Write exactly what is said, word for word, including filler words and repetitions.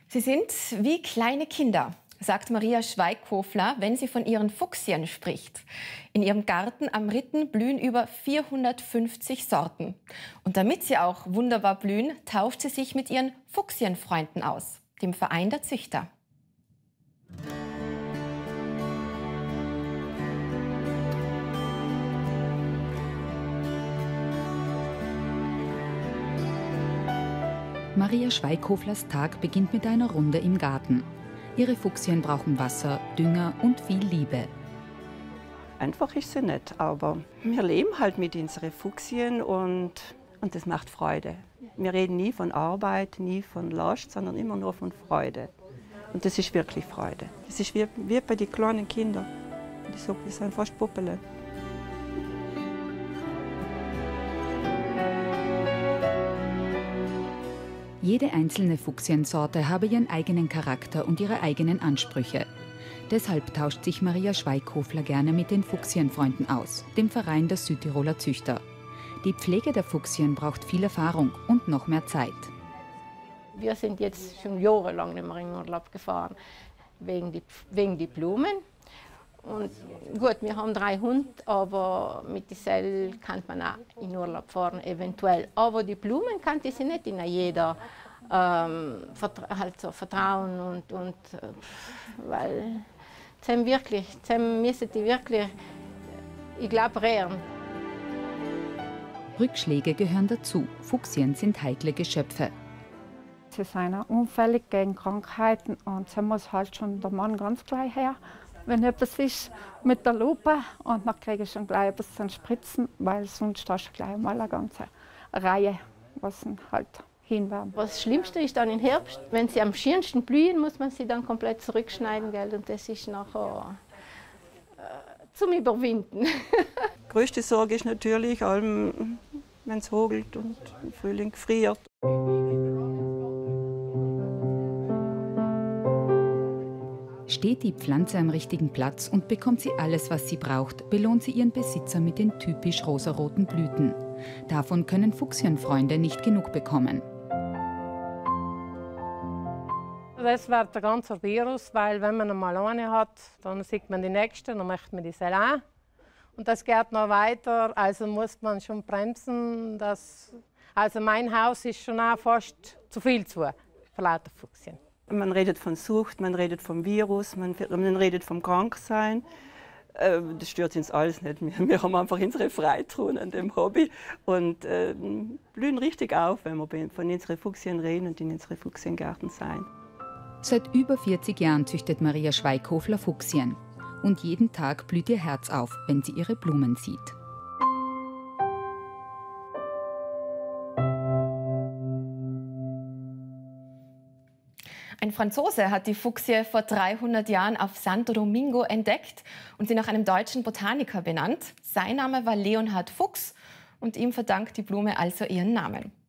Sie sind wie kleine Kinder, sagt Maria Schweighöfler, wenn sie von ihren Fuchsien spricht. In ihrem Garten am Ritten blühen über vierhundertfünfzig Sorten. Und damit sie auch wunderbar blühen, tauscht sie sich mit ihren Fuchsienfreunden aus, dem Verein der Züchter. Maria Schweighöflers Tag beginnt mit einer Runde im Garten. Ihre Fuchsien brauchen Wasser, Dünger und viel Liebe. Einfach ist sie nicht, aber wir leben halt mit unseren Fuchsien und, und das macht Freude. Wir reden nie von Arbeit, nie von Last, sondern immer nur von Freude. Und das ist wirklich Freude. Das ist wie, wie bei den kleinen Kindern. Ich sage, das sind fast Puppele. Jede einzelne Fuchsiensorte habe ihren eigenen Charakter und ihre eigenen Ansprüche. Deshalb tauscht sich Maria Schweighöfler gerne mit den Fuchsienfreunden aus, dem Verein der Südtiroler Züchter. Die Pflege der Fuchsien braucht viel Erfahrung und noch mehr Zeit. Wir sind jetzt schon jahrelang nicht mehr in Urlaub gefahren, wegen die, wegen die Blumen. Und gut, wir haben drei Hunde, aber mit Isel kann man auch in Urlaub fahren, eventuell. Aber die Blumen kann sie nicht in jeder ähm, halt so vertrauen. Und, und, weil sie wirklich, sie müssen die wirklich, ich glaube, rehren. Rückschläge gehören dazu. Fuchsien sind heikle Geschöpfe. Sie sind unfällig gegen Krankheiten und sie muss halt schon der Mann ganz gleich her. Wenn etwas ist mit der Lupe und dann kriege ich schon gleich ein bisschen Spritzen, weil sonst hast du gleich mal eine ganze Reihe, was halt hinwärmt. Das Schlimmste ist dann im Herbst, wenn sie am schönsten blühen, muss man sie dann komplett zurückschneiden, gell? Und das ist nachher äh, zum Überwinden. Die größte Sorge ist natürlich, wenn es hagelt und im Frühling friert. Steht die Pflanze am richtigen Platz und bekommt sie alles, was sie braucht, belohnt sie ihren Besitzer mit den typisch rosaroten Blüten. Davon können Fuchsienfreunde nicht genug bekommen. Das wird ein ganzer Virus, weil wenn man einmal eine hat, dann sieht man die nächste, dann möchte man die selber. Und das geht noch weiter, also muss man schon bremsen. Dass, also mein Haus ist schon auch fast zu viel zu für lauter Fuchsien. Man redet von Sucht, man redet vom Virus, man, man redet vom Kranksein. Äh, das stört uns alles nicht. Wir, wir haben einfach unsere Freude an dem Hobby und äh, blühen richtig auf, wenn wir von unseren Fuchsien reden und in unseren Fuchsiengärten sein. Seit über vierzig Jahren züchtet Maria Schweighöfler Fuchsien. Und jeden Tag blüht ihr Herz auf, wenn sie ihre Blumen sieht. Ein Franzose hat die Fuchsie vor dreihundert Jahren auf Santo Domingo entdeckt und sie nach einem deutschen Botaniker benannt. Sein Name war Leonhard Fuchs und ihm verdankt die Blume also ihren Namen.